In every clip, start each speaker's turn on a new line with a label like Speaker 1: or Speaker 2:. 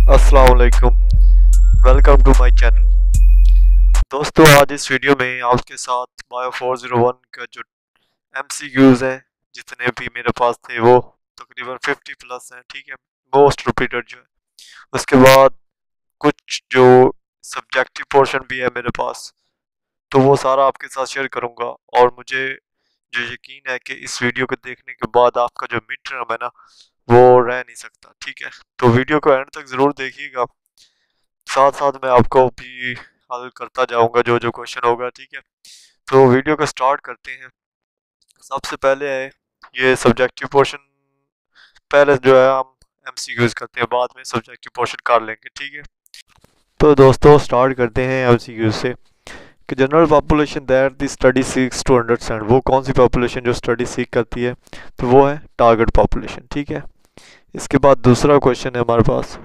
Speaker 1: अस्सलाम वालेकुम। Welcome to my channel. दोस्तों, आज इस वीडियो में आपके साथ बायो 401 का जो एमसीक्यूज हैं, जितने भी मेरे पास थे वो तकरीबन 50 प्लस हैं। ठीक है, मोस्ट रिपीटेड जो है। उसके बाद कुछ जो सब्जेक्टिव पोर्शन भी है मेरे पास, तो वो सारा आपके साथ शेयर करूंगा। और मुझे जो यकीन है कि इस वीडियो को देखने के बाद आपका जो मिड टर्म है ना, वो रह नहीं सकता। ठीक है, तो वीडियो को एंड तक ज़रूर देखिएगा। साथ साथ मैं आपको भी हल करता जाऊंगा जो जो क्वेश्चन होगा। ठीक है, तो वीडियो को स्टार्ट करते हैं। सबसे पहले है ये सब्जेक्टिव पोर्शन। पहले जो है हम एमसीक्यूज करते हैं, बाद में सब्जेक्टिव पोर्शन कर लेंगे। ठीक है, तो दोस्तों स्टार्ट करते हैं एमसीक्यूज से कि general population that the study seeks to understand. वो कौन सी पॉपुलेशन जो स्टडी सीख करती है, तो वो है टारगेट पॉपुलेशन। ठीक है, इसके बाद दूसरा क्वेश्चन है हमारे पास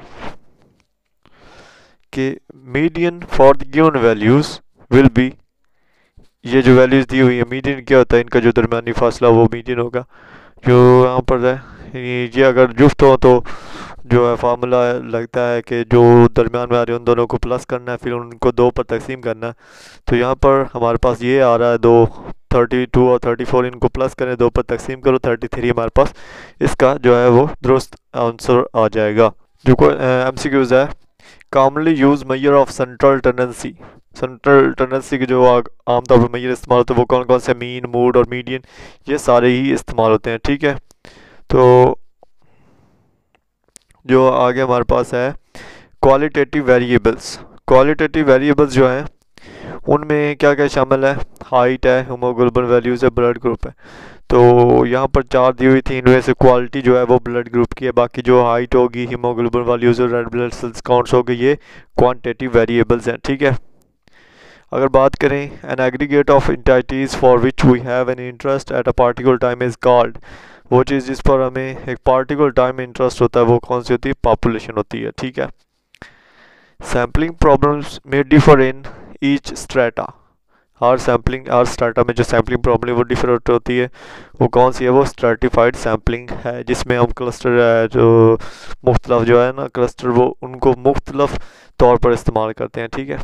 Speaker 1: कि median for the given values will be. ये जो वैल्यूज दी हुई है, मीडियन क्या होता है, इनका जो दरमियानी फासला वो मीडियन होगा। जो यहाँ पर है ये अगर जुफ्त हो तो जो है फार्मूला लगता है कि जो दरमियान में आ रहे हैं उन दोनों को प्लस करना है, फिर उनको दो पर तकसीम करना है। तो यहाँ पर हमारे पास ये आ रहा है दो, 32 और 34 इनको प्लस करें, दो पर तकसीम करो, 33 हमारे पास इसका जो है वो दुरुस्त आंसर आ जाएगा। जो कोई एमसीक्यूज है, commonly use measure of central tendency. Central tendency के जो आमतौर पर मेजर इस्तेमाल होते हैं वो कौन कौन से, मीन, मूड और मीडियन, ये सारे ही इस्तेमाल होते हैं। ठीक है, तो जो आगे हमारे पास है क्वालिटेटिव वेरिएबल्स। क्वालिटेटिव वेरिएबल्स जो हैं उनमें क्या क्या शामिल है, हाइट है, हीमोग्लोबिन वैल्यूज़ है, ब्लड ग्रुप है। तो यहाँ पर चार दी हुई थी, इनमें से क्वालिटी जो है वो ब्लड ग्रुप की है, बाकी जो हाइट होगी, हीमोग्लोबिन वैल्यूज़ और रेड ब्लड सेल्स काउंट्स होगी, ये क्वांटिटेटिव वेरिएबल्स हैं। ठीक है, अगर बात करें an aggregate of entities for which we have an interest at a particular time is called. वो चीज़ जिस पर हमें एक पार्टिकुलर टाइम में इंटरेस्ट होता है वो कौन सी होती है, पॉपुलेशन होती है। ठीक है, सैम्पलिंग प्रॉब्लम्स में डिफर इन ईच स्ट्रेटा। हर स्ट्रेटा में जो सैम्पलिंग प्रॉब्लम वो डिफर होती है, वो कौन सी है, वो स्ट्रेटिफाइड सैम्पलिंग है, जिसमें हम क्लस्टर जो मुख्तलफ जो है ना क्लस्टर, वो उनको मुख्तलफ तौर पर इस्तेमाल करते हैं। ठीक है,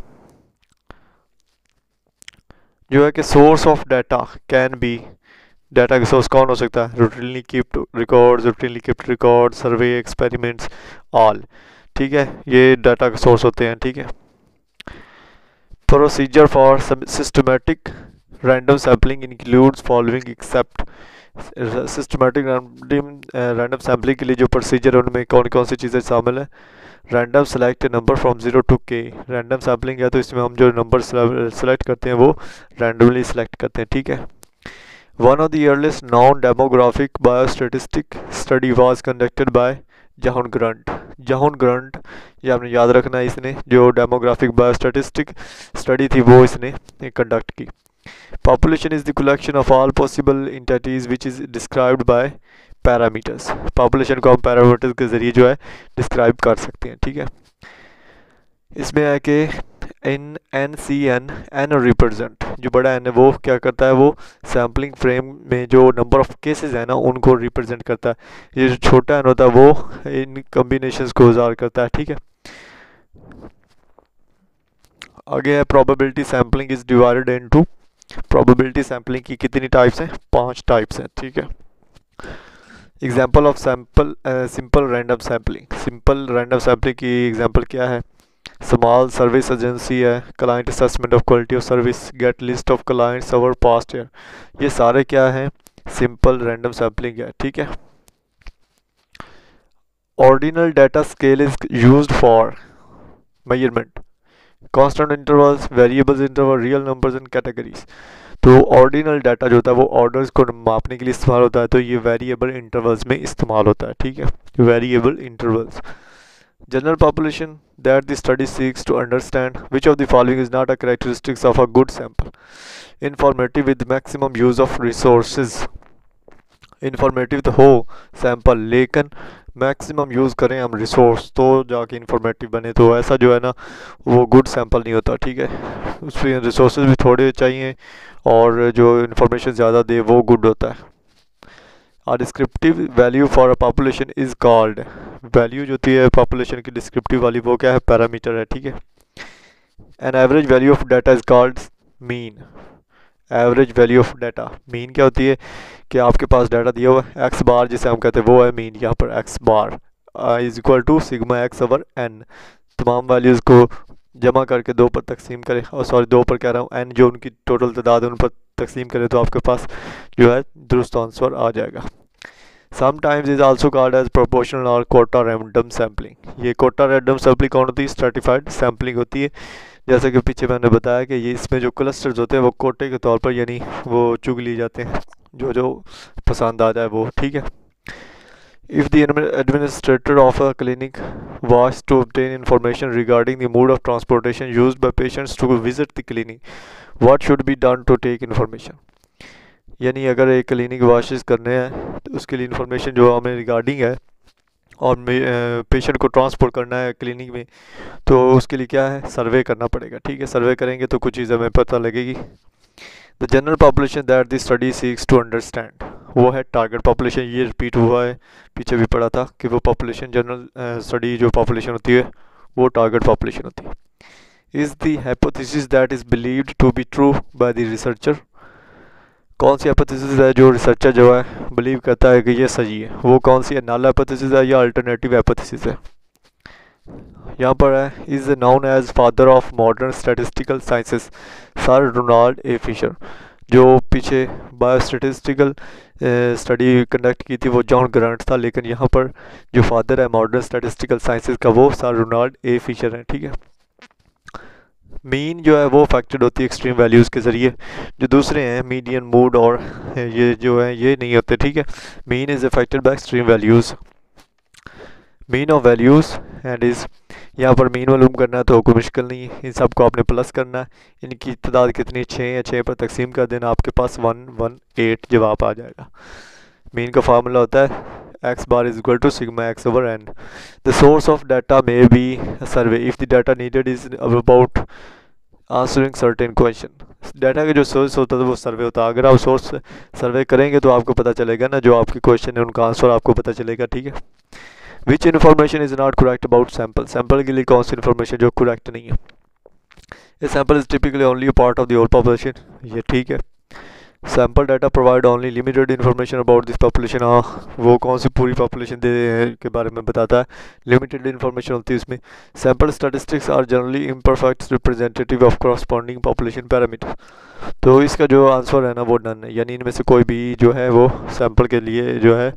Speaker 1: जो है कि source of data can be, data का सोर्स कौन हो सकता है, routinely kept record, survey, experiments, all. ठीक है, ये डाटा का सोर्स होते हैं। ठीक है, procedure for systematic random sampling includes following except. Systematic random sampling के लिए जो प्रोसीजर है उनमें कौन कौन सी चीज़ें शामिल है, random select number from 0 to k। Random sampling है तो इसमें हम जो नंबर सेलेक्ट करते हैं वो रैंडमली सेलेक्ट करते हैं। ठीक है, one of the earliest non demographic biostatistic study was conducted by John Graunt. John Graunt, ये आपने याद रखना है, इसने जो डेमोग्राफिक बायोस्टेटिस्टिक स्टडी थी वो इसने कंडक्ट की। Population is the collection of all possible entities which is described by parameters. Population को हम पैरामीटर्स के जरिए जो है डिस्क्राइब कर सकते हैं। ठीक है, इसमें है कि एन सी एन रिप्रेजेंट, जो बड़ा एन है वो क्या करता है, वो सैम्पलिंग फ्रेम में जो नंबर ऑफ केसेस है ना उनको रिप्रेजेंट करता है। ये जो छोटा एन होता है वो इन कॉम्बिनेशंस को ज़ाहिर करता है। ठीक है, आगे है probability sampling is divided into. Probability sampling की कितनी टाइप्स हैं, 5 टाइप्स हैं। ठीक है, example of simple random sampling. Simple random sampling की एग्जाम्पल क्या है, स्मॉल सर्विस एजेंसी है, client assessment of quality of service, get list of clients over past year, ये सारे क्या हैं, सिंपल रैंडम सैम्पलिंग है। ठीक है, ordinal data scale is used for measurement, constant intervals, variables interval, real numbers and categories. तो ordinal data जो होता है वो ऑर्डर्स को मापने के लिए इस्तेमाल होता है, तो ये वेरिएबल इंटरवल्स में इस्तेमाल होता है। ठीक है, variable intervals. General population that the study seeks to understand which of the following is not a characteristics of a good sample. Informative with maximum use of resources. Informative तो हो sample, लेकिन maximum use करें हम resource तो जाके informative बने, तो ऐसा जो है ना वो गुड सैम्पल नहीं होता। ठीक है, उसमें रिसोर्सेज भी थोड़े चाहिए और जो इन्फॉर्मेशन ज़्यादा दे वो गुड होता है। A descriptive value for a population is called, value जो होती है पॉपुलेशन की डिस्क्रिप्टिव वाली वो क्या है, पैरामीटर है, ठीक है। An average value of data is called mean, average value of data, mean क्या होती है कि आपके पास डाटा दिया हुआ है एक्स बार जिसे हम कहते हैं वो है मीन, यहाँ पर X bar is equal to sigma X over N, तमाम वैल्यूज़ को जमा करके दो पर तकसीम करें, और सॉरी दो पर कह रहा हूँ, एन जो उनकी टोटल तादाद है उन पर तकसीम करें तो आपके पास जो है दुरुस्त आंसर आ जाएगा। Sometimes is also called as proportional और कोटा रैंडम सैम्पलिंग, ये कोटा रैंडम सैम्पलिंग कौन होती है, स्ट्रेटिफाइड सैम्पलिंग होती है। जैसे कि पीछे मैंने बताया कि ये इसमें जो क्लस्टर्स होते हैं वो कोटे के तौर पर यानी वो चुग लिए जाते हैं, जो जो पसंद आ जाए वो, ठीक है। If the administrator of a clinic was to obtain information regarding the mode of transportation used by patients to visit the clinic, what should be done to take information? यानी अगर एक क्लिनिक वाशिश करने हैं तो उसके लिए इंफॉर्मेशन जो हमें रिगार्डिंग है और पेशेंट को ट्रांसपोर्ट करना है क्लिनिक में, तो उसके लिए क्या है, सर्वे करना पड़ेगा, ठीक है। सर्वे करेंगे तो कुछ चीज़ हमें पता लगेगी। The general population that the study seeks to understand, वो है टारगेट पॉपुलेशन, ये रिपीट हुआ है, पीछे भी पढ़ा था कि वो पॉपुलेशन जनरल स्टडी जो पॉपुलेशन होती है वो टारगेट पॉपुलेशन होती है। Is the hypothesis that is believed to be true by the researcher, कौन सी हाइपोथेसिस है जो रिसर्चर जो है बिलीव करता है कि ये सही है, वो कौन सी है, नल हाइपोथेसिस है या अल्टरनेटिव हाइपोथेसिस है। यहाँ पर है is known as father of modern statistical sciences sir Ronald A Fisher, जो पीछे बायोस्टैटिस्टिकल स्टडी कंडक्ट की थी वो जॉन ग्रांट था, लेकिन यहाँ पर जो फादर है मॉडर्न स्टैटिस्टिकल साइंसेस का वो सर रोनाल्ड ए फिशर है, ठीक है। मीन जो है वो अफेक्टेड होती है एक्सट्रीम वैल्यूज़ के ज़रिए, जो दूसरे हैं मीडियन मूड और ये जो है ये नहीं होते, ठीक है। Mean is affected by extreme values, mean of values and is, यहाँ पर मीन मालूम करना है तो कोई मुश्किल नहीं है, इन सब को आपने प्लस करना है, इनकी तादाद कितनी 6 है, 6 पर तकसीम कर देना, आपके पास 118 जवाब आ जाएगा। मीन का फार्मूला होता है X bar is equal to sigma X over N. The source of data may be survey if the data needed is about answering certain question, data का जो सोर्स होता है वो सर्वे होता है, अगर आप सोर्स सर्वे करेंगे तो आपको पता चलेगा ना जो आपके क्वेश्चन है उनका आंसर आपको पता चलेगा, ठीक है। Which information is not correct about sample, sample के लिए कौन सी इन्फॉर्मेशन जो करेक्ट नहीं है। A sample is typically only a part of the whole population, ये ठीक है। Sample data provide only limited information about this population, हाँ वो कौन सी पूरी पॉपुलेशन के बारे में बताता है, लिमिटेड इन्फॉर्मेशन होती है इसमें। Sample statistics are generally imperfect representative of corresponding population parameter, तो इसका जो आंसर है ना वो डन है, यानी इनमें से कोई भी जो है वो सैम्पल के लिए जो है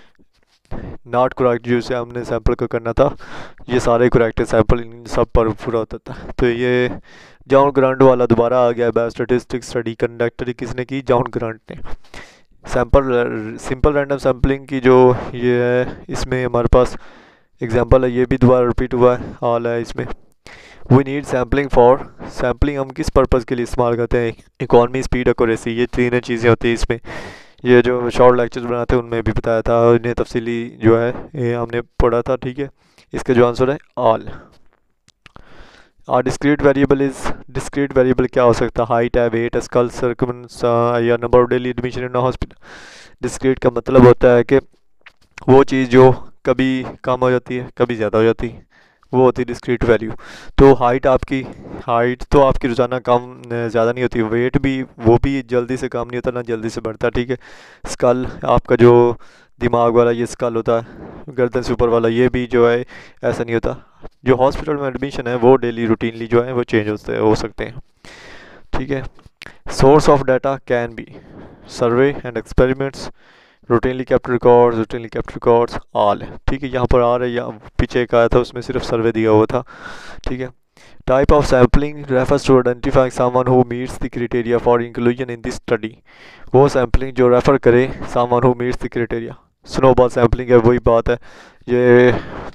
Speaker 1: नॉट करेक्ट, जिसे हमने सैम्पल को करना था ये सारे करेक्ट है, सैम्पल इन सब पर पूरा होता था। तो ये जॉन ग्रांट वाला दोबारा आ गया, बायोस्टैटिस्टिक्स स्टडी कंडक्ट किसने की, जॉन ग्रांट ने। सैम्पल सिंपल रैंडम सैम्पलिंग की जो ये है इसमें हमारे पास एग्जांपल है, ये भी दोबारा रिपीट हुआ है, हाल है इसमें। We need sampling for, sampling हम किस पर्पज़ के लिए इस्तेमाल करते हैं, इकॉनमी, स्पीड, एक्यूरेसी, ये तीनों चीज़ें होती है इसमें। ये जो शॉर्ट लेक्चर्स बनाते हैं उनमें भी बताया था, इन्हें तफसीली जो है ये हमने पढ़ा था, ठीक है। इसका जो आंसर है ऑल। और discrete variable is, discrete variable क्या हो सकता है, हाइट है, वेट है, स्कल सर्कमफरेंस या number of daily admission in hospital. Discrete का मतलब होता है कि वो चीज़ जो कभी कम हो जाती है कभी ज़्यादा हो जाती है, वो होती है डिस्क्रीट वैल्यू। तो हाइट आपकी, हाइट तो आपकी रोज़ाना कम ज़्यादा नहीं होती, वेट भी वो भी जल्दी से कम नहीं होता ना जल्दी से बढ़ता, ठीक है। स्कल आपका जो दिमाग वाला ये स्कल होता है गर्दन से ऊपर वाला, ये भी जो है ऐसा नहीं होता। जो हॉस्पिटल में एडमिशन है वो डेली रूटीनली जो है वो चेंज होते हो सकते हैं, ठीक है। Source of data can be survey and experiments, routinely kept records, routinely kept records, all, ठीक है। यहाँ पर आ रहा है, यहाँ पीछे एक आया था उसमें सिर्फ सर्वे दिया हुआ था, ठीक है। Type of sampling refers to identifying someone who meets the criteria for inclusion in this study, वो सैम्पलिंग जो रेफ़र करे someone who meets the criteria. Snowball sampling है, वही बात है, ये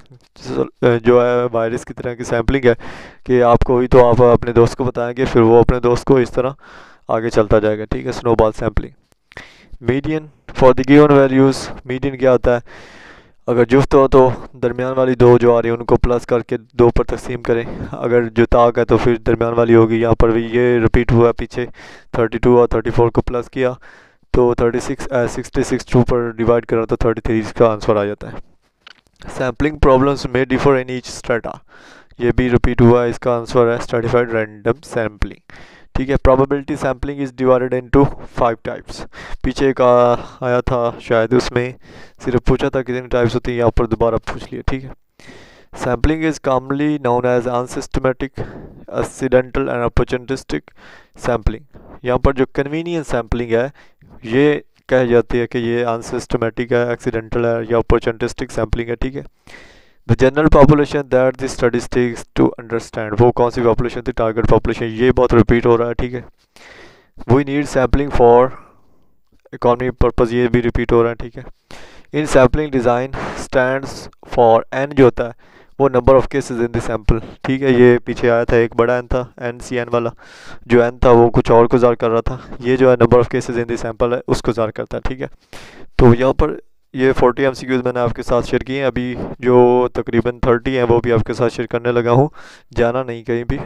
Speaker 1: जो है वायरस की तरह की सैम्पलिंग है कि आपको ही तो आप अपने दोस्त को बताएंगे, फिर वो अपने दोस्त को इस तरह आगे चलता जाएगा, ठीक है। Snowball sampling. Median for the given values, median क्या होता है, अगर जुफ्त हो तो दरमियान वाली दो जो आ रही है उनको प्लस करके दो पर तकसीम करें, अगर जो ताक है तो फिर दरमियान वाली होगी। यहाँ पर भी ये रिपीट हुआ पीछे 32 और 34 को प्लस किया तो 66 2 पर डिवाइड करा तो 33 इसका आंसर आ जाता है। सैम्पलिंग प्रॉब्लम्स में डिफर इन ईच स्ट्रेटा, ये भी रिपीट हुआ है, इसका आंसर है स्ट्रेटिफाइड रैंडम सैम्पलिंग। ठीक है। Probability sampling is divided into 5 types. पीछे एक आया था शायद, उसमें सिर्फ पूछा था कितनी टाइप्स होती हैं, यहाँ पर दोबारा पूछ लिया। ठीक है। Sampling is commonly known as unsystematic, accidental and opportunistic sampling. यहाँ पर जो कन्वीनियंस सैम्पलिंग है ये कह जाती है कि ये अनसिस्टमेटिक है, एक्सीडेंटल है या अपॉर्चुनिस्टिक सैम्पलिंग है। ठीक है। The general population that the statistics to understand, वो कौन सी पॉपुलेशन थी? Target population. ये बहुत रिपीट हो रहा है। ठीक है। We need sampling for economy purpose, ये भी रिपीट हो रहा है। ठीक है। In sampling design stands for N, जो होता है वो number of cases in the sample. ठीक है। ये पीछे आया था, एक बड़ा एन था, एन सी एन वाला, जो एन था वो कुछ और को ज़ाहिर कर रहा था, ये जो है number of cases in the sample है उसको ज़ाहिर करता है। ठीक है। तो यहाँ पर ये 40 MCQs मैंने आपके साथ शेयर किए हैं, अभी जो तकरीबन 30 हैं वो भी आपके साथ शेयर करने लगा हूँ, जाना नहीं कहीं भी।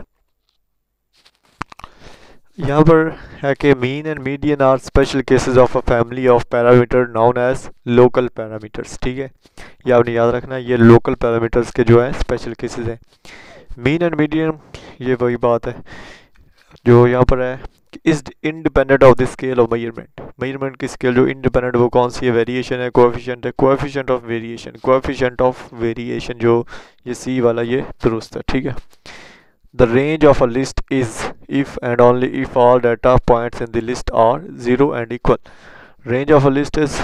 Speaker 1: यहाँ पर है कि mean and median are special cases of a family of parameter known as local parameters. ठीक है। ये आपने याद रखना, ये लोकल पैरामीटर्स के जो है स्पेशल केसेस हैं। मीन एंड मीडियन ये वही बात है जो यहाँ पर है, is independent of the scale of measurement. Measurement की स्केल जो इंडिपेंडेंट वो कौन सी है? वेरिएशन है, कोएफिशिएंट है, coefficient of variation. Coefficient of variation जो ये सी वाला ये दुरुस्त है। ठीक है। The range of a list is if and only if all data points in the list are zero and equal. Range of a list is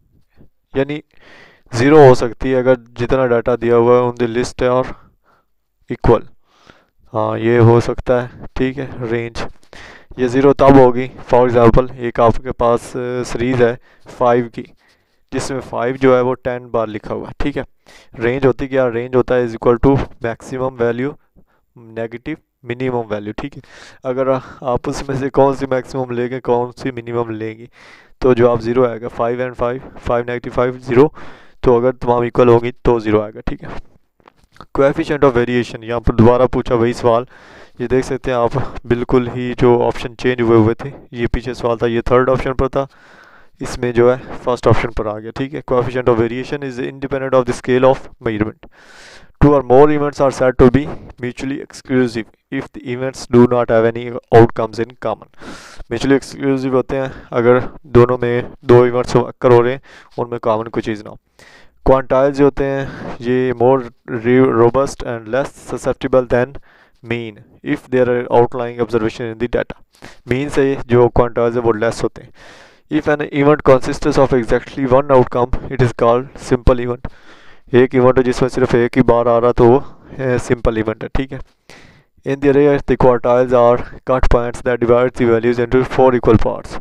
Speaker 1: यानी zero हो सकती है अगर जितना डाटा दिया हुआ है उन द लिस्ट है और इक्वल, हाँ ये हो सकता है। ठीक है। रेंज ये ज़ीरो तब होगी, फॉर एग्ज़ाम्पल एक आपके पास सीरीज़ है 5 की, जिसमें 5 जो है वो 10 बार लिखा हुआ है। ठीक है। रेंज होती क्या? रेंज होता है is equal to maximum value negative minimum value. ठीक है। अगर आप उसमें से कौन सी मैक्सिमम लेंगे कौन सी मिनिमम लेंगी, तो जवाब ज़ीरो आएगा। 5 एंड 5, 5 नेगेटिव 5 ज़ीरो, तो अगर तमाम इक्वल होगी तो ज़ीरो आएगा। ठीक है। कोएफिशिएंट ऑफ वेरिएशन, यहाँ पर दोबारा पूछा वही सवाल, ये देख सकते हैं आप, बिल्कुल ही जो ऑप्शन चेंज हुए थे, ये पीछे सवाल था ये थर्ड ऑप्शन पर था, इसमें जो है फर्स्ट ऑप्शन पर आ गया। ठीक है। Coefficient of variation is independent of the scale of measurement. Two और more events are said to be mutually exclusive if the events do not have any outcomes in common. Mutually exclusive होते हैं अगर दोनों में दो events occur हो रहे हैं उनमें कॉमन कोई चीज़ ना हो। क्वांटाइल्स होते हैं ये more robust and less susceptible than mean if there are outlying observation in the data. Mean से जो क्वांटाइल्स है वो लेस होते हैं। If an event consists of exactly one outcome it is called simple event. एक event है जिसमें सिर्फ एक ही बार आ रहा तो वो सिंपल इवेंट है। ठीक है। इन द अरे the quantiles are cut points that divide the values into 4 equal parts.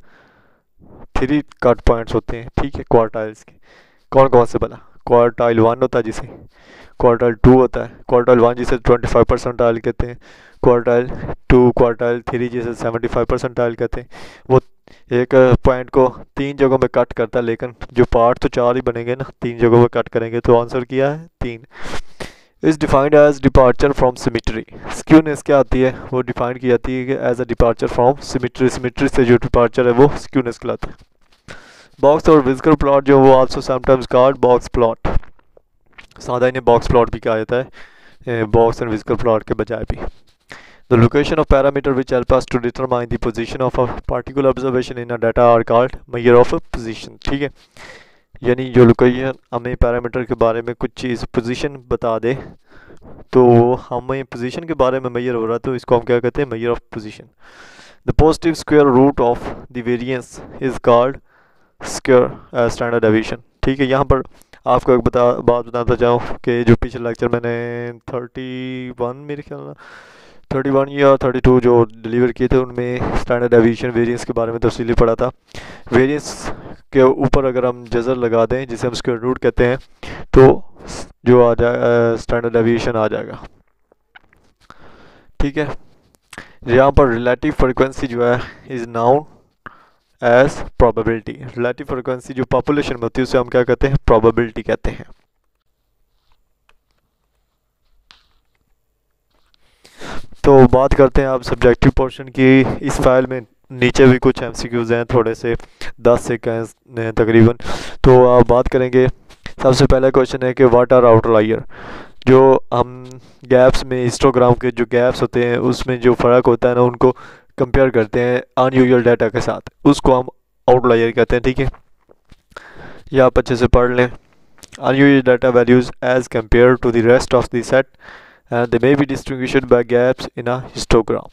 Speaker 1: 3 cut points होते हैं। ठीक है। क्वार्टाइल्स के कौन कौन से बना? क्वार्टाइल 1 होता है जिसे, क्वार्टाइल 2 होता है, क्वार्टाइल 1 जिसे 25 परसेंटाइल कहते हैं, क्वार्टाइल 2 क्वार्टाइल 3 जिसे 75 परसेंटाइल कहते हैं। वो एक पॉइंट को 3 जगहों में कट करता है, लेकिन जो पार्ट तो 4 ही बनेंगे ना, 3 जगहों में कट करेंगे, तो आंसर क्या है? 3। Is defined as departure from symmetry. Skewness क्या आती है? वो डिफाइंड की जाती है कि as a departure from symmetry. Symmetry से जो डिपार्चर है वो स्क्यूनेस कहलाता है। बॉक्स और विजिकल प्लॉट जो वो also sometimes called box plot, सादा इन्हें बॉक्स प्लॉट भी कहा जाता है बॉक्स एंड विजिकल प्लॉट के बजाय भी। The location of parameter which help us to determine the position of a particular observation in a data are called measure of position. ठीक है। यानी जो लोकेशन हमें पैरामीटर के बारे में कुछ चीज़ पोजीशन बता दे, तो हमें पोजीशन के बारे में मेजर हो रहा है तो इसको हम क्या कहते हैं? Measure of position. The positive square root of the variance is called square standard deviation. ठीक है। यहाँ पर आपको एक बात बताता चाहूँ कि जो पिछले लेक्चर मैंने 31 मेरे ख्याल 31 या 32 जो डिलीवर किए थे उनमें स्टैंडर्ड डेविएशन वेरिएंस के बारे में तफसीली पढ़ा था। वेरिएंस के ऊपर अगर हम जजर लगा दें जिसे हम स्क्वायर रूट कहते हैं तो जो आ जाए स्टैंडर्ड डेविएशन आ जाएगा। ठीक है। यहाँ पर रिलेटिव फ्रिक्वेंसी जो है is known as probability. Relative frequency जो पॉपुलेशन में होती है उसे हम क्या कहते हैं? प्रोबेबिलिटी कहते हैं। तो बात करते हैं आप सब्जेक्टिव पोर्शन की। इस फाइल में नीचे भी कुछ एमसीक्यूज़ हैं थोड़े से, 10 से हैं तकरीबन। तो आप बात करेंगे, सबसे पहला क्वेश्चन है कि व्हाट आर आउटलायर। जो हम गैप्स में हिस्टोग्राम के जो गैप्स होते हैं उसमें जो फ़र्क होता है ना, उनको कंपेयर करते हैं अनयूजुअल डाटा के साथ, उसको हम आउटलायर कहते हैं। ठीक है, ये आप अच्छे से पढ़ लें। Unusual data values as compared to the rest of the set, and they may be distinguished by gaps in a histogram.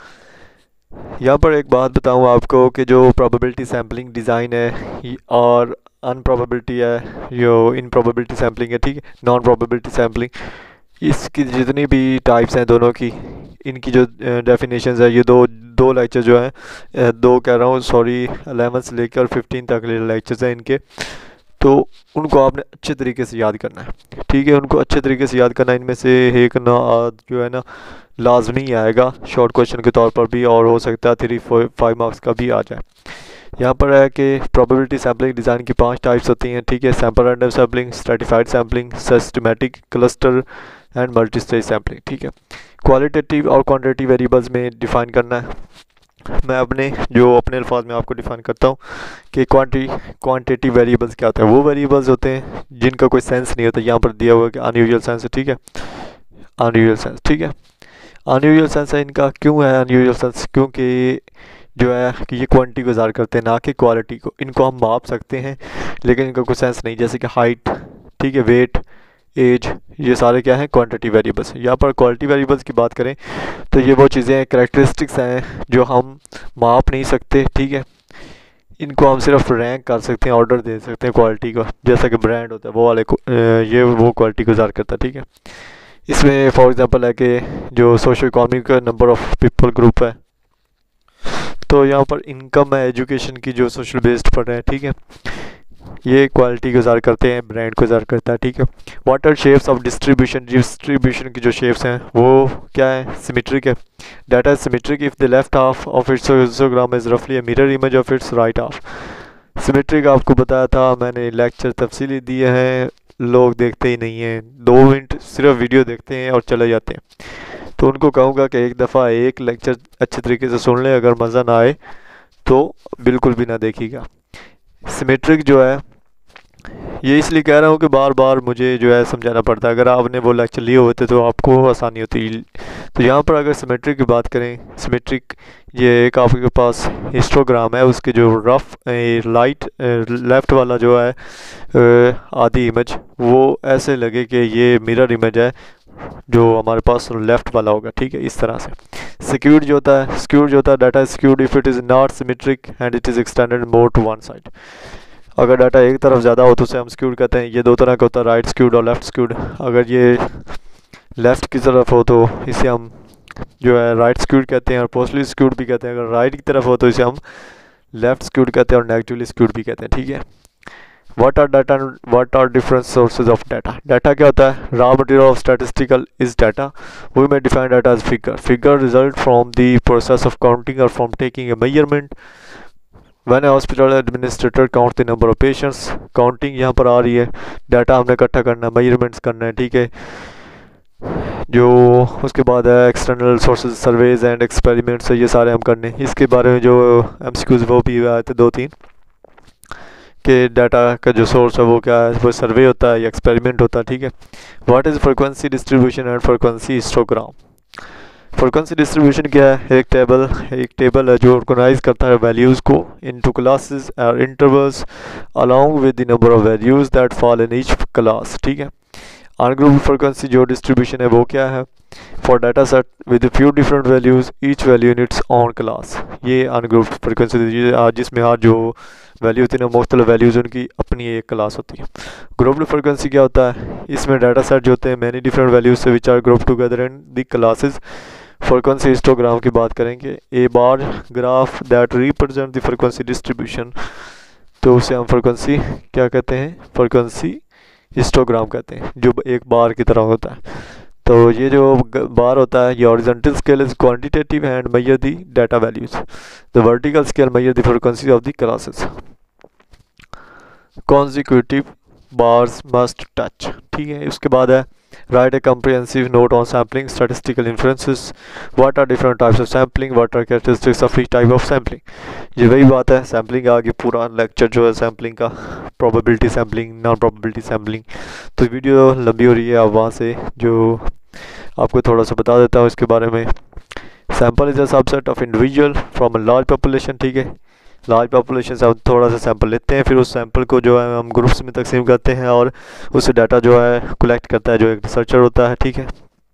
Speaker 1: यहाँ पर एक बात बताऊँ आपको कि जो probability sampling डिज़ाइन है और अनप्रॉबेबिलिटी है, जो इनप्रॉबेबिलिटी सैम्पलिंग है, ठीक है, नॉन प्रोबेबिलिटी सैम्पलिंग, इसकी जितनी भी टाइप्स हैं दोनों की, इनकी जो डेफिनेशंस है, ये दो लेक्चर जो हैं, दो कह रहा हूँ सॉरी, 11 से लेकर 15 तक लेक्चर्स हैं इनके, तो उनको आपने अच्छे तरीके से याद करना है। ठीक है, उनको अच्छे तरीके से याद करना है। इनमें से एक ना जो है ना लाजमी आएगा शॉर्ट क्वेश्चन के तौर पर भी, और हो सकता है 3-5 मार्क्स का भी आ जाए। यहाँ पर है कि प्रोबेबिलिटी सैम्पलिंग डिज़ाइन की 5 टाइप्स होती हैं। ठीक है, sample random sampling, stratified sampling, systematic, cluster and multi stage sampling. ठीक है, क्वालिटेटिव और क्वांटिटेटिव वेरिएबल्स में डिफ़ाइन करना है। मैं अपने अल्फाज में आपको डिफ़ाइन करता हूँ कि क्वांटिटेटिव वेरिएबल्स क्या होता है। वो वेरिएबल्स होते हैं जिनका कोई सेंस नहीं होता। यहाँ पर दिया हुआ है कि अनयूजुअल सेंस है। ठीक है, अनयूजुअल सेंस, ठीक है, अनयूजुअल सेंस है इनका। क्यों है अनयूजुअल सेंस? क्योंकि जो है कि ये क्वांटिटी को ज़ाहिर करते हैं, ना कि क्वालिटी को। इनको हम माप सकते हैं लेकिन इनका कोई सेंस नहीं, जैसे कि हाइट, ठीक है, वेट, एज, ये सारे क्या हैं, क्वांटिटी वेरिएबल्स। यहाँ पर क्वालिटी वेरिएबल्स की बात करें तो ये वो चीज़ें हैं, कैरेक्टरिस्टिक्स हैं जो हम माप नहीं सकते। ठीक है, इनको हम सिर्फ रैंक कर सकते हैं, ऑर्डर दे सकते हैं क्वालिटी का, जैसा कि ब्रांड होता है वो वाले को, ये वो क्वालिटी को ज़ाहिर करता है। ठीक है, इसमें फॉर एग्जांपल है कि जो socio economic number of people group है, तो यहाँ पर इनकम है, एजुकेशन की जो सोशल बेस्ड पर है। ठीक है, ये क्वालिटी को ज़ाहिर करते हैं, ब्रांड को ज़ाहिर करता है। ठीक है, what are shapes of distribution की जो शेप्स हैं वो क्या है, सिमेट्रिक है। Data is symmetric if the left half of its histogram is रफली a mirror image of its right half. Symmetric आपको बताया था मैंने, लेक्चर तफसीली दिए हैं, लोग देखते ही नहीं हैं, 2 मिनट सिर्फ वीडियो देखते हैं और चले जाते हैं। तो उनको कहूँगा कि एक दफ़ा एक लेक्चर अच्छे तरीके से सुन लें, अगर मज़ा ना आए तो बिल्कुल भी ना देखिएगा। सिमेट्रिक जो है, ये इसलिए कह रहा हूँ कि बार बार मुझे जो है समझाना पड़ता है। अगर आपने वो लेक्चर लिए होते तो आपको आसानी होती। तो यहाँ पर अगर सिमेट्रिक की बात करें, सिमेट्रिक ये एक आपके पास हिस्टोग्राम है, उसके जो रफ लाइट लेफ़्ट वाला जो है आधी इमेज, वो ऐसे लगे कि ये मिरर इमेज है जो हमारे पास लेफ़्ट वाला होगा। ठीक है, इस तरह से। स्क्यूड जो होता है data skewed if it is not symmetric and it is extended more to one side. अगर डाटा एक तरफ ज़्यादा हो तो उसे हम स्क्यूड कहते हैं। ये 2 तरह का होता है, राइट स्क्यूड और लेफ़्ट स्क्यूड। अगर ये लेफ़्ट की तरफ हो तो इसे हम जो है राइट स्क्यूड कहते हैं और पोस्टली स्क्यूड भी कहते हैं। अगर राइट की तरफ हो तो इसे हम लेफ़्ट स्क्यूड कहते हैं और नेगेटिवली स्क्यूड भी कहते हैं। ठीक है, what are different sources of data. Data क्या होता है? Raw material of statistical is data. We may define data as figure result from the process of counting और from taking a measurement. When a hospital administrator count the number of patients, counting यहाँ पर आ रही है, data हमने इकट्ठा करना है, measurements करना है। ठीक है, जो उसके बाद है external sources, surveys and experiments, ये सारे हम करने हैं। इसके बारे में जो एमसीक्यूज वो भी आए थे 2-3 कि डाटा का जो सोर्स है वो क्या है, वो सर्वे होता है या एक्सपेरिमेंट होता है। ठीक है, what is frequency distribution and frequency histogram. Frequency distribution क्या है? एक टेबल है जो ऑर्गेनाइज करता है वैल्यूज़ को इनटू क्लासेस और intervals along with the number of values that fall in each class. ठीक है, अनग्रुप्ड फ्रिक्वेंसी जो डिस्ट्रीब्यूशन है वो क्या है? For data set with few different values each value in its own class. ये अनग्रुप्ड फ्रिक्वेंसी जिसमें हर जो वैल्यू होती है ना, मुख्तलिफ वैल्यूज़ उनकी अपनी एक क्लास होती है। ग्रुप्ड फ्रिक्वेंसी क्या होता है? इसमें डाटा सेट जो होते हैं मैनी डिफरेंट वैल्यूज से which are group together in the classes. Frequency histogram की बात करेंगे, a bar graph that represent the frequency distribution, तो उसे हम फ्रिक्वेंसी क्या कहते हैं? फ्रिक्वेंसी हिस्टोग्राम कहते हैं, जो एक बार की तरह होता है। तो ये जो बार होता है, ये horizontal scale is quantitative and measure the data values. The vertical scale measure the frequency of the classes. Consecutive bars must touch. ठीक है, उसके बाद है Write a comprehensive note on sampling, statistical inferences, what are different types of sampling, what are characteristics of each type of sampling। ये वही बात है, sampling आगे पूरा लेक्चर जो है सैम्पलिंग का, probability sampling, non probability sampling. तो वीडियो लंबी हो रही है, अब वहाँ से जो आपको थोड़ा सा बता देता हूँ इसके बारे में। Sample is a subset of individual from a large population, ठीक है। लार्ज पॉपुलेशन से हम थोड़ा सा सैंपल लेते हैं, फिर उस सैंपल को जो है हम ग्रुप्स में तकसीम करते हैं और उससे डाटा जो है कलेक्ट करता है जो एक रिसर्चर होता है, ठीक है।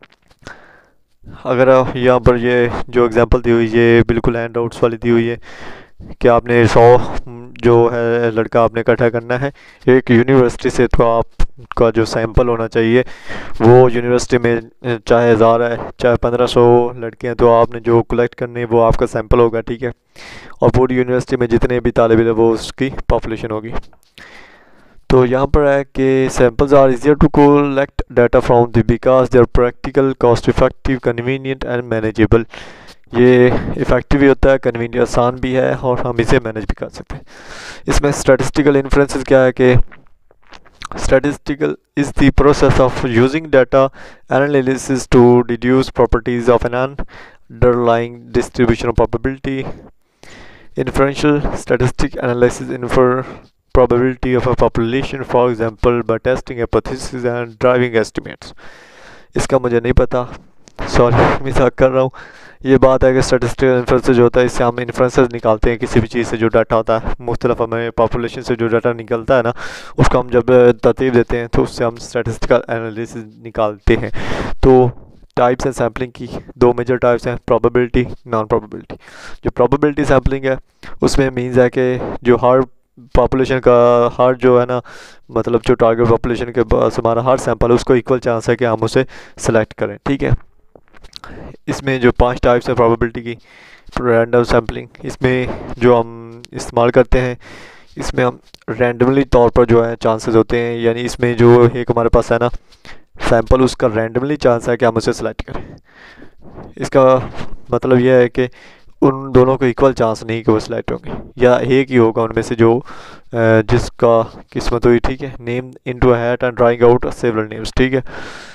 Speaker 1: अगर यहाँ पर ये जो एग्जांपल दी हुई ये बिल्कुल हैंड आउट्स वाली दी हुई है कि आपने 100 जो है लड़का आपने इकट्ठा करना है एक यूनिवर्सिटी से, तो आपका जो सैंपल होना चाहिए वो यूनिवर्सिटी में चाहे 1000 है चाहे 1500 लड़के हैं, तो आपने जो कलेक्ट करने वो आपका सैंपल होगा, ठीक है। और पूरी यूनिवर्सिटी में जितने भी तालिब इल्म वो उसकी पॉपुलेशन होगी। तो यहाँ पर है कि samples are easier to collect data from the because they are practical, cost effective, convenient and manageable. ये इफ़ेक्टिव भी होता है, कन्वीनियंट आसान भी है और हम इसे मैनेज भी कर सकते हैं। इसमें स्टैटिस्टिकल इन्फ्रेंसेस क्या है कि statistical is the process of using data analysis to deduce properties of an underlying distribution of probability. Inferential statistic analysis infer probability of a population, for example by testing hypotheses and driving estimates। इसका मुझे नहीं पता, sorry मजाक कर रहा हूँ। ये बात है कि स्टैटिस्टिकल इन्फ्रेंसेस जो होता है इससे हम इन्फ्रेंसेस निकालते हैं किसी भी चीज़ से जो डाटा होता है, मुख्तलिफ हमें पॉपुलेशन से जो डाटा निकलता है ना उसको हम जब तरतीब देते हैं तो उससे हम स्टैटिस्टिकल एनालिसिस निकालते हैं। तो टाइप्स हैं सैम्पलिंग की, दो मेजर टाइप्स हैं, प्रोबेबिलिटी, नॉन प्रोबेबिलिटी। जो प्रोबेबिलिटी सैम्पलिंग है उसमें मीन्स है कि जो हर पॉपुलेशन का हर जो है ना मतलब जो टारगेट पॉपुलेशन के पास हमारा हर सैंपल है उसको इक्वल चांस है कि हम उसे सेलेक्ट करें, ठीक है। इसमें जो 5 टाइप्स है प्रोबेबिलिटी की, रैंडम सैम्पलिंग, इसमें जो हम इस्तेमाल करते हैं इसमें हम रैंडमली तौर पर जो है चांसेस होते हैं, यानी इसमें जो एक हमारे पास है ना सैंपल उसका रैंडमली चांस है कि हम उसे सेलेक्ट करें। इसका मतलब यह है कि उन दोनों को इक्वल चांस नहीं कि वो सिलेक्ट होंगे, या एक ही होगा उनमें से जो जिसका किस्मत हुई, ठीक है। Name into a hat and drawing out several names, ठीक है।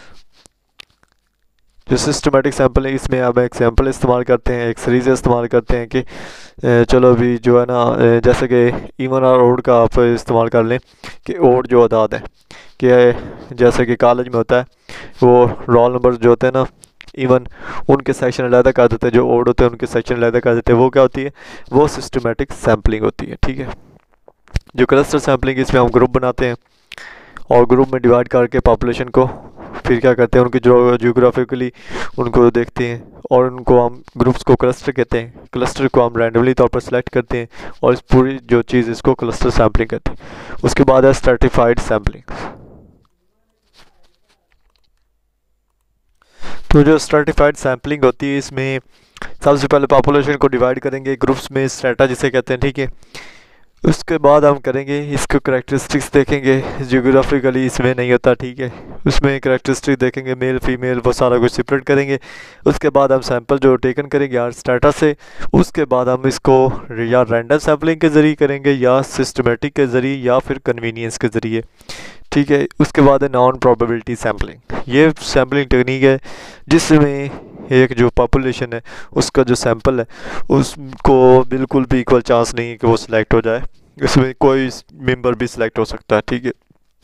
Speaker 1: जो सिस्टमेटिक सैंपल है इसमें अब एक सैंपल इस्तेमाल करते हैं, एक सीरीज इस्तेमाल करते हैं कि चलो अभी जो है ना जैसे कि इवन और ओड का आप इस्तेमाल कर लें कि ओड जो अदाद है कि जैसे कि कॉलेज में होता है वो रोल नंबर जो होते हैं ना इवन उनके सेक्शन अलहदा कर देते हैं, जो ओड होते हैं उनके सेक्शन अलहदा कर देते हैं, वो क्या होती है वो सिस्टमेटिक सैम्पलिंग होती है, ठीक है। जो क्लस्टर सैम्पलिंग इसमें हम ग्रुप बनाते हैं और ग्रुप में डिवाइड करके पॉपुलेशन को फिर क्या करते हैं उनकी जियोग्राफिकली उनको देखते हैं और उनको हम ग्रुप्स को क्लस्टर कहते हैं। क्लस्टर को हम रैंडमली तौर पर सिलेक्ट करते हैं और इस पूरी जो चीज़ इसको क्लस्टर सैम्पलिंग कहते हैं। उसके बाद है स्ट्रैटिफाइड सैम्पलिंग। तो जो स्ट्रैटिफाइड सैम्पलिंग होती है इसमें सबसे पहले पॉपुलेशन को डिवाइड करेंगे ग्रुप्स में, स्ट्रेटा जिसे कहते हैं, ठीक है। उसके बाद हम करेंगे इसको करेक्टरिस्टिक्स देखेंगे, जियोग्राफिकली इसमें नहीं होता, ठीक है। उसमें करेक्टरिस्टिक देखेंगे मेल फीमेल वो सारा कुछ सेपरेट करेंगे। उसके बाद हम सैंपल जो टेकन करेंगे यार स्टाटा से, उसके बाद हम इसको या रैंडम सैम्पलिंग के ज़रिए करेंगे या सिस्टमेटिक के ज़रिए या फिर कन्वीनियंस के ज़रिए, ठीक है। उसके बाद है नॉन प्रोबेबिलिटी सैम्पलिंग। ये सैम्पलिंग टेक्निक है जिसमें एक जो पॉपुलेशन है उसका जो सैंपल है उसको बिल्कुल भी इक्वल चांस नहीं है कि वो सिलेक्ट हो जाए, इसमें कोई मेंबर भी सिलेक्ट हो सकता है, ठीक है।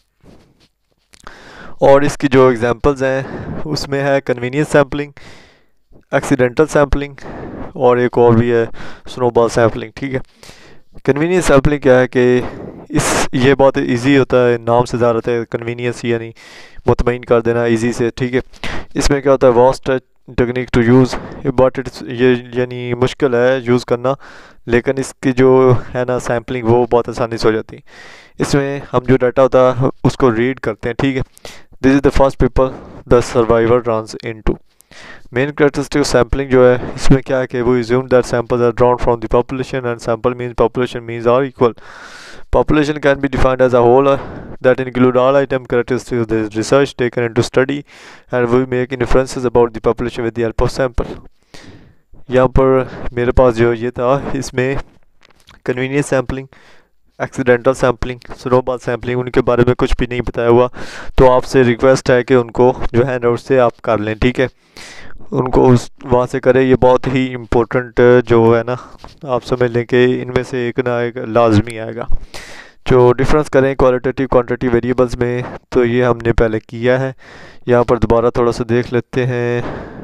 Speaker 1: और इसकी जो एग्जांपल्स हैं उसमें है कन्वीनियंस सैम्पलिंग, एक्सीडेंटल सैम्पलिंग और एक और भी है स्नोबॉल सैम्पलिंग, ठीक है। कन्वीनियंस सैम्पलिंग क्या है कि ये बहुत इजी होता है, नाम से ज़्यादा होता है कन्वीनियंस यानी मुतमईन कर देना इजी से, ठीक है। इसमें क्या होता है vast technique to use, but it's ये यानी मुश्किल है यूज़ करना, लेकिन इसकी जो है ना सैम्पलिंग वो बहुत आसानी से हो जाती है। इसमें हम जो डाटा होता है उसको रीड करते हैं, ठीक है। This is the first people the survivor runs into. Main characteristic sampling जो है इसमें क्या है कि वो assume that samples are drawn from the population and sample means population means are equal. Population can be defined as a whole that include all item characteristics of the research taken into study and we make inferences about the population with the help of sample. यहाँ पर मेरे पास जो ये था इसमें convenience sampling accidental sampling, snowball sampling, उनके बारे में कुछ भी नहीं बताया हुआ, तो आपसे रिक्वेस्ट है कि उनको जो है नोट से आप कर लें, ठीक है, उनको उस वहाँ से करें। ये बहुत ही इम्पोर्टेंट जो है ना, आप समझ लें कि इनमें से एक ना एक लाजमी आएगा। जो डिफरेंस करें क्वालिटेटिव क्वांटिटी वेरिएबल्स में, तो ये हमने पहले किया है। यहाँ पर दोबारा थोड़ा सा देख लेते हैं।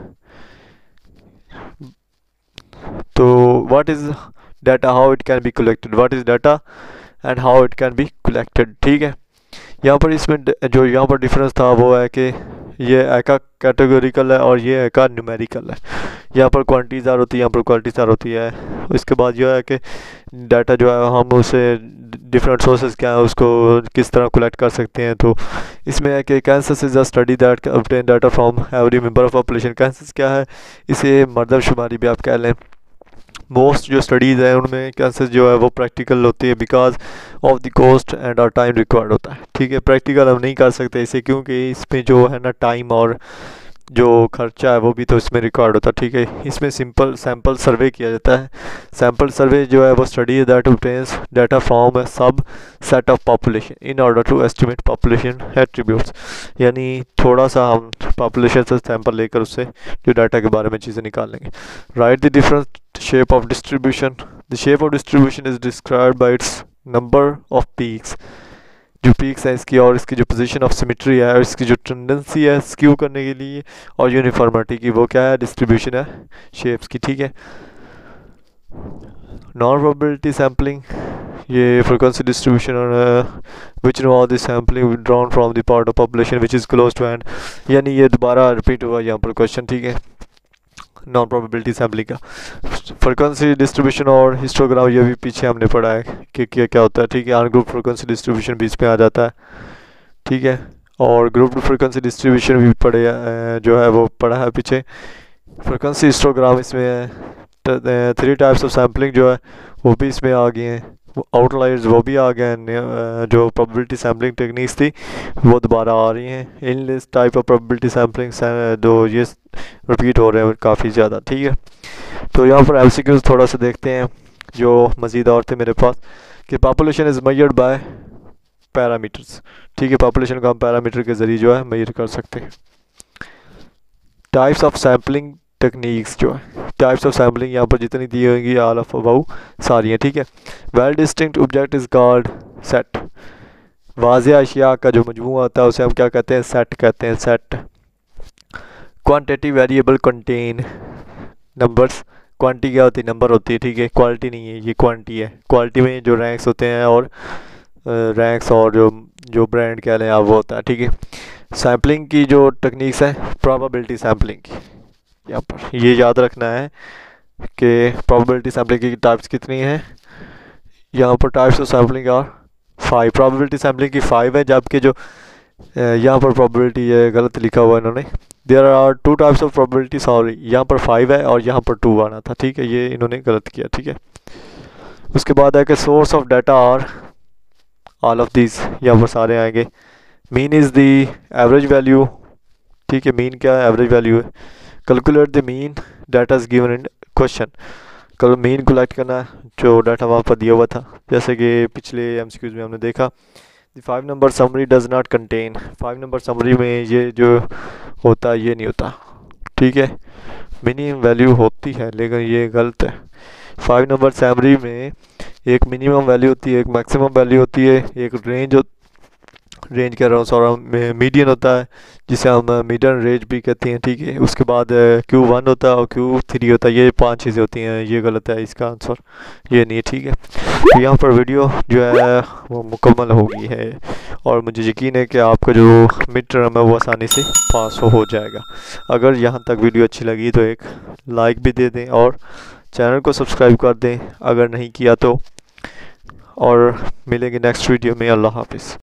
Speaker 1: तो what is data, how it can be collected, what is data and how it can be collected, ठीक है। यहाँ पर इसमें जो यहाँ पर डिफरेंस था वो है कि ये एका कैटेगोरिकल है और ये एका न्यूमेरिकल है। यहाँ पर क्वांटिटीज आर होती है, यहाँ पर क्वालिटीज आर होती है। इसके बाद जो है कि डाटा जो है हम उसे डिफरेंट सोर्सेज क्या है उसको किस तरह कलेक्ट कर सकते हैं। तो इसमें है कि census is a study that obtain data from every member of population. Census क्या है, इसे मर्दमशुमारी भी आप कह लें। मोस्ट जो स्टडीज़ हैं उनमें कैंसस जो है वो प्रैक्टिकल होती है because of the cost and और टाइम रिक्वायर्ड होता है, ठीक है। प्रैक्टिकल हम नहीं कर सकते इसे, क्योंकि इसमें जो है ना टाइम और जो खर्चा है वो भी तो इसमें रिकॉर्ड होता है, ठीक है। इसमें सिंपल सैम्पल सर्वे किया जाता है। सैम्पल सर्वे जो है वो study that obtains data from a subset of population in order to estimate population attributes, यानी थोड़ा सा हम पॉपुलेशन से सैम्पल लेकर उससे जो डाटा के बारे में चीज़ें निकाल लेंगे। Right the different shape of distribution, the shape of distribution is described by its number of peaks, जो पीक्स है इसकी, और इसकी जो पोजीशन ऑफ सिमेट्री है, और इसकी जो टेंडेंसी है स्क्यू करने के लिए, और यूनिफॉर्मिटी की, वो क्या है, डिस्ट्रीब्यूशन है शेप्स की, ठीक है। नॉन प्रोबेबिलिटी सैम्पलिंग, ये frequency distribution which involve the sampling withdrawn from the part of population which is close to hand, यानी ये दोबारा रिपीट हुआ यहाँ पर क्वेश्चन, ठीक है। नॉन प्रोबेबिलिटी सैम्पलिंग का फ्रीक्वेंसी डिस्ट्रीब्यूशन और हिस्टोग्राम, ये भी पीछे हमने पढ़ा है कि क्या होता है, ठीक है। अनग्रुप फ्रीक्वेंसी डिस्ट्रीब्यूशन बीच में आ जाता है, ठीक है। और ग्रुप फ्रीक्वेंसी डिस्ट्रीब्यूशन भी पढ़े जो है वो पढ़ा है पीछे। फ्रीक्वेंसी हिस्टोग्राम इसमें 3 टाइप्स ऑफ सैम्पलिंग जो है वो भी इसमें आ गए हैं। आउटलायर्स वो भी आ गए हैं, जो प्रोबेबिलिटी सैम्पलिंग टेक्निक्स थी वो दोबारा आ रही हैं। In this type of probability sampling जो ये रिपीट हो रहे हैं काफ़ी ज़्यादा, ठीक है। तो यहाँ पर एमसीक्यूज थोड़ा सा देखते हैं जो मज़ीद और थे मेरे पास, कि population is measured by parameters, ठीक है। पॉपुलेशन को हम पैरामीटर के ज़रिए जो है मेजर कर सकते हैं। टाइप्स ऑफ सैम्पलिंग टेक्निक्स, जो है टाइप्स ऑफ सैम्पलिंग यहाँ पर जितनी दी होंगी ऑल ऑफ अबाउ सारी हैं, ठीक है। Well distinct object is called set, वाज़ेह अशिया का जो मजमूआ होता है उसे हम क्या कहते हैं, सेट कहते हैं, set. Quantity variable contain numbers, quantity क्या होती है, नंबर होती है, ठीक है। क्वालिटी नहीं है, ये क्वांटिटी है। क्वालिटी में जो रैंक्स होते हैं और रैंक्स और जो ब्रांड कह लें आप वो होता है, ठीक है। सैम्पलिंग की जो टेक्निक्स है, प्रोबेबिलिटी सैम्पलिंग की, यहाँ पर ये याद रखना है कि प्रोबेबिलिटी सैम्पलिंग की टाइप्स कितनी हैं। यहाँ पर types of sampling are 5, probability sampling की 5 है, जबकि जो यहाँ पर प्रोबेबिलिटी ये गलत लिखा हुआ है इन्होंने। There are 2 types of probability, sorry यहाँ पर 5 है और यहाँ पर 2 आना था, ठीक है, ये इन्होंने गलत किया, ठीक है। उसके बाद है कि source of data are all of this, यहाँ पर सारे आएंगे। Mean is the average value, ठीक है। मीन क्या है, एवरेज वैल्यू है। Calculate the mean data is given in question, कल मीन कलेक्ट करना है जो डाटा वहाँ पर दिया हुआ था, जैसे कि पिछले एमसीक्यूज में हमने देखा। The 5 number summary does not contain, 5 number summary में ये जो होता है ये नहीं होता, ठीक है। मिनिमम वैल्यू होती है लेकिन ये गलत है। 5 नंबर समरी में एक मिनिमम वैल्यू होती है, एक मैक्सिमम वैल्यू होती है, एक रेंज कह रहा हूँ सॉरी, मीडियन होता है जिसे हम मीडियन रेंज भी कहते हैं, ठीक है। उसके बाद Q1 होता है और Q3 होता है, ये 5 चीज़ें होती हैं, ये गलत है, इसका आंसर ये नहीं है, ठीक है। तो यहाँ पर वीडियो जो है वो मुकम्मल हो गई है और मुझे यकीन है कि आपका जो मिड टर्म है वो आसानी से पास हो जाएगा। अगर यहाँ तक वीडियो अच्छी लगी तो एक लाइक भी दे दें और चैनल को सब्सक्राइब कर दें अगर नहीं किया तो, और मिलेंगे नेक्स्ट वीडियो में। अल्लाह हाफिज़।